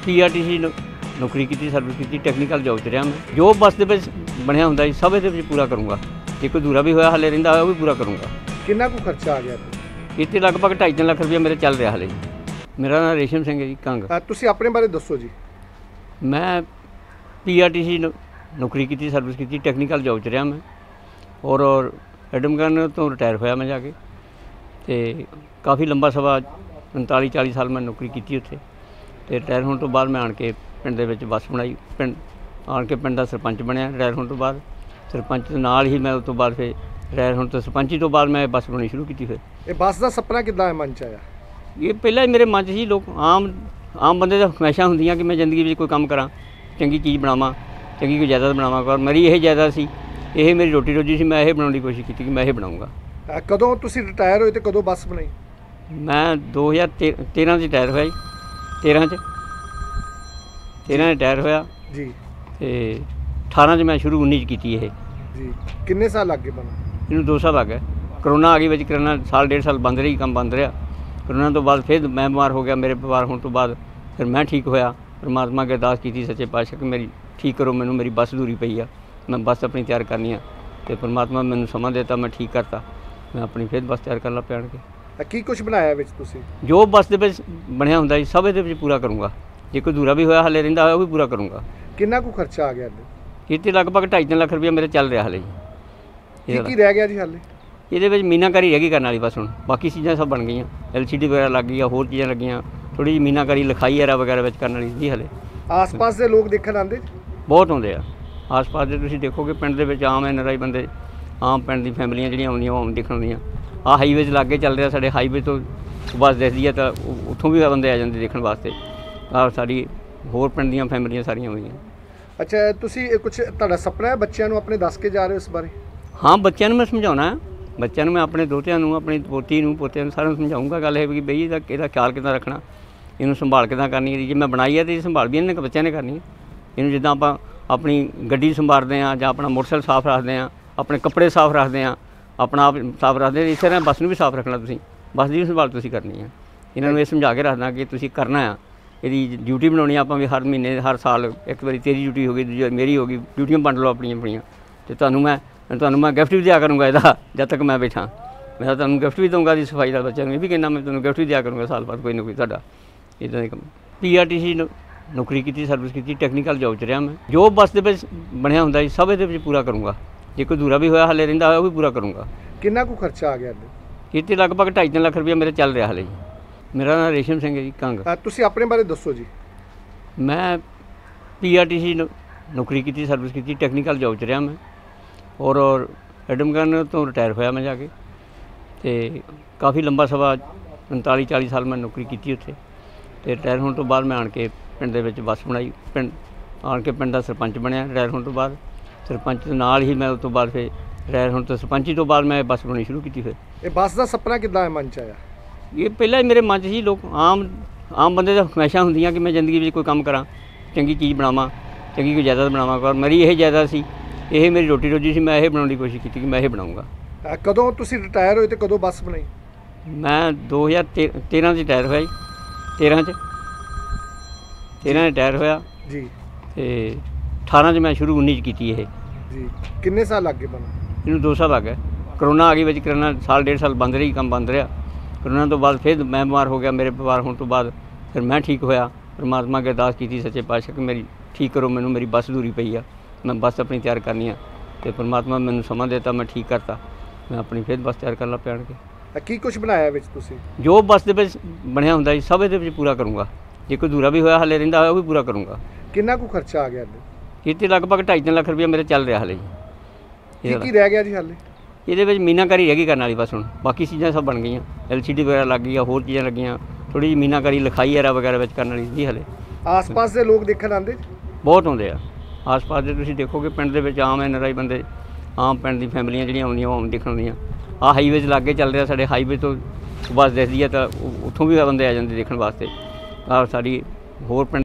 PRTC नौकरी की service की टैक्नीकल जॉब च रहा मैं जो बस के बनया होंगे जी सब ये पूरा करूँगा जो कोई दूरा भी होया हाले रहिंदा होया वो भी पूरा करूँगा। कितना को खर्चा आ गया इतने लगभग 2.5 लाख रुपया मेरे चल रहा हाले जी। मेरा नाम रेशम सिंह है जी कंग। तुसी अपने बारे दसो जी। मैं PRTC नौकरी की सर्विस की टैक्नीकल जॉब च रहा मैं और एडमगन तो रिटायर होया मैं जाके तो काफ़ी लंबा सवा 39-40 साल मैं नौकरी की उत्थे तो रिटायर होने तो बाद मैं आन के पिंड दे विच बस बनाई पिंड आन के पिंड दा सरपंच बनया रिटायर होने तो बाद सरपंच दे नाल ही मैं उस तो बाद फिर रिटायर होने तो सरपंची तो बाद मैं बस बनानी शुरू की। फिर ये बस का सपना कितना मन च आया? ये पहला ही मेरे मन च ही लोग आम बंदे दा ख्वाहिशां हुंदियां कि मैं जिंदगी में कोई काम करा चंगी चीज़ बनावां चंगी कोई जायदाद बनावां और मेरी यही जायदाद सी यही मेरी रोटी रोजी सी। मैं यही बनाने की कोशिश की कि मैं यही बनाऊँगा। कदों तुसी रिटायर होए ते कदों बस बनाई? मैं 2013 रिटायर होया जी 13 रिटायर होया जी ते 18 च मैं शुरू 19 की ये जी। किन्ने साल लग गए बना? इनू 2 साल लग गए। करोना आ गई बच्च करोना साल 1.5 साल बंद रही काम बंद रहा। करोना तो बाद फिर मैं बीमार हो गया मेरे बीमार होने तो बाद फिर मैं ठीक होया परमात्मा अगे अरदास की सच्चे पातशाह कि मेरी ठीक करो मैनू मेरी बस दूरी पई आ मैं बस अपनी तैयार करनी तो परमात्मा मैनू समा देता मैं ठीक करता मैं अपनी फिर बस तैयार कर ला पैण के। की कुछ बनाया विच तुसी? जो बस के बनया होंगे जी सब ये पूरा करूँगा जो कोई दूरा भी होया हाले रहिंदा होया वो भी पूरा करूँगा। कितना को खर्चा आ गया? इतने लगभग 2.5 लाख रुपया मेरे चल रहा हाले जी। की रह गया जी हाले? ये मीनाकारी रह गई करने वाली बस हुण बाकी चीज़ां सब बन गई LCD वगैरह लग गई होर चीज़ां लगियां थोड़ी जी मीनाकारी लिखाई एरा वगैरह करने वाली जी हाले। आस पास के लोग देखण आंदे बहुत आउंदे आ आस पास के तुसीं देखोगे पिंड दे विच आम NRI बंदे आम पिंड दी फैमिलियां जिहड़ियां आउंदियां आम देखण आउंदियां आ हाईवे लागे चल रहा साडे हाईवे तो बस दिखदी है तो उत्थों भी बंदे आ जांदे देखण वास्ते आ साडी होर पिंड दीयां फैमिलियां सारियां होईयां। अच्छा तुसी कुछ तुहाडा सपना है बच्चों को अपने दस के जा रहे हो इस बारे? हाँ बच्चों मैं समझाना है बच्चों मैं अपने दोतियां अपनी पोती पोतियां सारे समझाऊँगा गल है कि बई इसका ख्याल कितना रखना इनू संभाल कितना करनी है। जे मैं बनाई है तो संभाल भी इन्हें बच्चों ने करनी है। इनू जिद्दां आपां अपनी गड्डी संभालते हैं जां अपना मोटरसाइकिल साफ रखते हैं अपने कपड़े साफ रखते हैं अपना आप साफ रखते हैं इस तरह बस भी साफ रखना तुसीं बस की संभाल तुसीं करनी है। इन्होंने ये समझा के रखना कि तुसीं करना है यदि ड्यूटी बनानी आपां भी हर महीने हर साल एक बारी तेरी ड्यूटी होगी दूजी मेरी होगी ड्यूटियां बंड लो अपनियां तो तुहानूं मैं गिफ्ट भी दिया करूँगा इसदा जब तक मैं बैठा मैं तुहानूं गिफ्ट भी दूँगा दी सफाई का बच्चों को भी कहना मैं तुहानूं गिफ्ट भी दिया करूँगा साल बाद कोई ना कोई तुहाडा इदां दे काम। PRTC नौकरी की सर्विस की टैक्नीकल जॉब च रहा मैं जो बस के बनया होंगे जी सब ये पूरा करूँगा जो कोई दूरा भी होया हाले रहिंदा होया वो भी पूरा करूँगा। कितना को खर्चा आ गया? इतने लगभग 2.5 लाख रुपया मेरे चल रहा हाले जी। मेरा नाम रेशम सिंह है जी कंग। तुसी अपने बारे दसो जी। मैं PRTC नौकरी की सर्विस की टैक्नीकल जॉब च रहा मैं और एडमगन तो रिटायर होया मैं जाके तो काफ़ी लंबा सवा 39-40 साल मैं नौकरी की उत्थे तो रिटायर होने तो बाद मैं आन के पिंड दे विच बस बनाई पिंड आन के पिंड दा सरपंच बनया रिटायर होने तो बाद सरपंच दे नाल ही मैं उस तो बाद फिर रिटायर होने तो सरपंची तो बाद मैं बस बनानी शुरू की। फिर ये बस का सपना कितना मन च आया? ये पहला ही मेरे मन च ही लोग आम बंदे दा ख्वाहिशां हुंदियां कि मैं जिंदगी में कोई काम करा चंगी चीज़ बनावां चंगी कोई जायदाद बनावां और मेरी यही जायदाद सी यही मेरी रोटी रोजी सी। मैं यही बनाने की कोशिश की कि मैं यही बनाऊँगा। कदों तुसी रिटायर होए ते कदों बस बनाई? मैं 2013 रिटायर होया जी 13 रिटायर होया जी ते 18 च मैं शुरू 19 की ये जी। किन्ने साल लग गए बना? इनू 2 साल लग गए। करोना आ गई बच्च करोना साल 1.5 साल बंद रही काम बंद रहा। करोना तो बाद फिर मैं बीमार हो गया मेरे बीमार होने तो बाद फिर मैं ठीक होया परमात्मा अगे अरदास की सच्चे पातशाह कि मेरी ठीक करो मैनू मेरी बस दूरी पई आ मैं बस अपनी तैयार करनी तो परमात्मा मैनू समा देता मैं ठीक करता मैं अपनी फिर बस तैयार कर ला पैण के। की कुछ बनाया विच तुसी? जो बस के बनया होंगे जी सब ये पूरा करूँगा जो कोई दूरा भी होया हाले रहिंदा होया वो भी पूरा करूँगा। कितना को खर्चा आ गया? इतने लगभग 2.5 लाख रुपया मेरे चल रहा हाले जी। की रह गया जी हाले? ये मीनाकारी रह गई करने वाली बस हुण बाकी चीज़ां सब बन गई LCD वगैरह लग गई होर चीज़ां लगियां थोड़ी जी मीनाकारी लिखाई एरा वगैरह करने वाली जी हाले। आस पास के लोग देखण आंदे बहुत आउंदे आ आस पास के तुसीं देखोगे पिंड दे विच आम NRI बंदे आम पिंड दी फैमिलियां जिहड़ियां आउंदियां आम देखण आउंदियां आ हाईवे लागे चल रहा साडे हाईवे तो बस दिखदी है तो उत्थों भी बंदे आ जांदे देखण वास्ते आ साडी होर पिंड